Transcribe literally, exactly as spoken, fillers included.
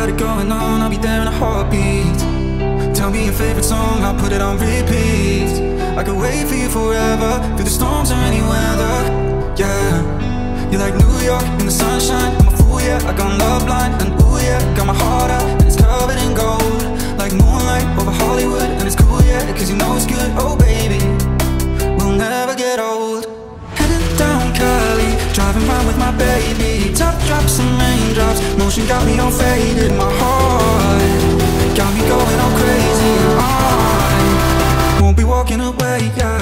got it going on, I'll be there in a heartbeat. Tell me your favorite song, I'll put it on repeat. I could wait for you forever, through the storms or any weather. Yeah, you're like New York in the sunshine. I'm a fool, yeah, I gone love blind. And ooh yeah, got my heart out and it's covered in gold, like moonlight over Hollywood. And it's cool, yeah, cause you know it's good. Oh baby, we'll never get old. Headed down Cali, driving around with my baby. Top drops and raindrops, motion got me all faded. My heart got me going all crazy. I won't be walking away, yeah.